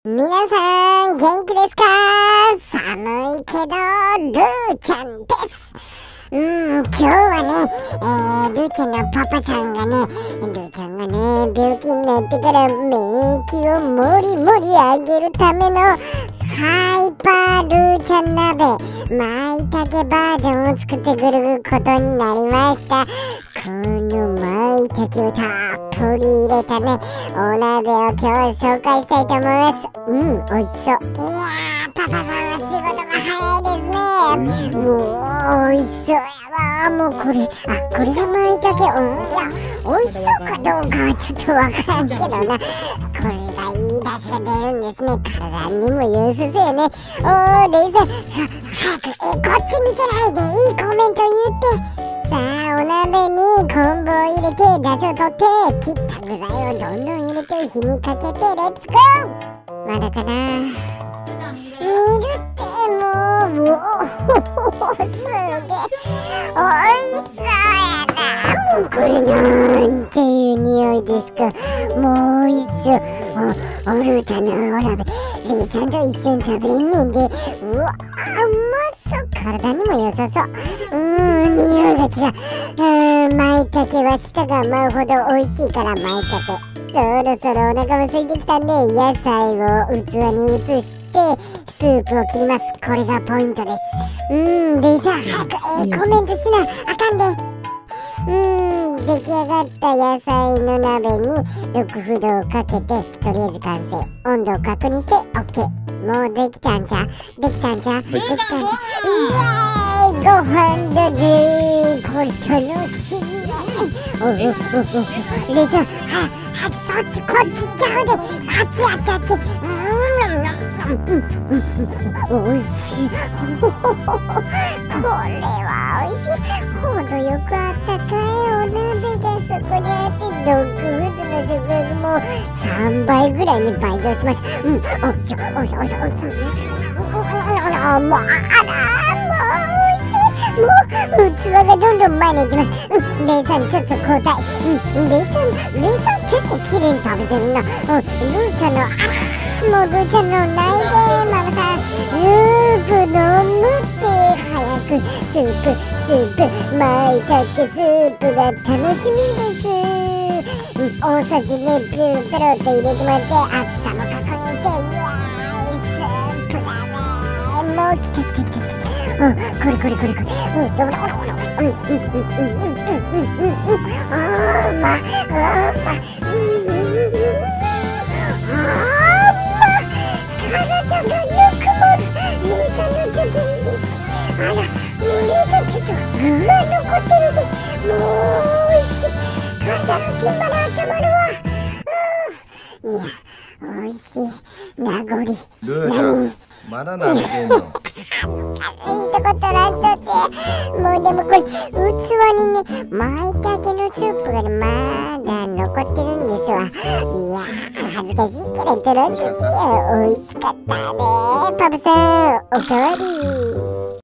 皆さん元気ですか？寒いけどルーちゃんです。今日はね、ルーちゃんのパパさんがね、ルーちゃんがね、病気になってから免疫をもりもり上げるためのハイパールーちゃん鍋、まいたけバージョンを作ってくることになりました。このまいたけをたっぷり入れたね、お鍋を今日は紹介したいと思います。美味しそう。いやー、パパさんは仕事が早いですね。美味しそうやわ。もうこれがまいたけ。いや、美味しそうかどうかはちょっとわからんけどな。これがいい出汁が出るんですね。体にも良さそうよね。レイさん、早くこっち見てないでいいコメント言って。さあ、お鍋に昆布を入れて、出汁を取って、切った具材をどんどん入れて、火にかけて、レッツゴー。まだかな。見るってもう、すげえ、おいしそうやな。もうこれなんていう匂いですか。もう美味しそう。おるーちゃんのお鍋、レイさんと一緒に食べんねんで、うまそう。体にも良さそう。匂いが違う。まいたけは舌が舞うほど美味しいからまいたけ。そろそろお腹も空いてきたんで、野菜を器に移してスープを切ります。これがポイントです。レイさん早くコメントしなあかんで。出来上がった野菜の鍋に6分をかけて、とりあえず完成。温度を確認して OK。もうできたんちゃう？できたんちゃう？できたんちゃう？イエーイ、ご飯だぜ。これ楽しいね。レイさん、そっちこっちちゃうで。あっち。おいしい。これはおいしい。ほどよくあったかいお鍋がそこにあって、ドッグフードの食欲も3倍ぐらいに倍増します。おいしょ。もうおいしい。もう器がどんどん前に行きます。レイさんちょっと交代。レイさん結構綺麗に食べてるな。ルーちゃんのもうルーちゃんのないでママさん。スープ飲むって。早くスープまいたけスープが楽しみです。大さじでペロペロって入れてもらって、厚さも確認して、イエーイ、スープだね。もう来た。これ。体がぬくもる。レイさんのちょっともうレイさんちょっと具が残ってるで。もう美味しい。体の芯まで温まるわ。いや、美味しい。名残。 ルーちゃん、まだ何してんの？ いいとこ取らんとって。もうでもこれ器にね、まいたけのスープがまだ残ってるんですわ。いや、恥ずかしいから取らんとって。美味しかったね。パパさん、おかわり。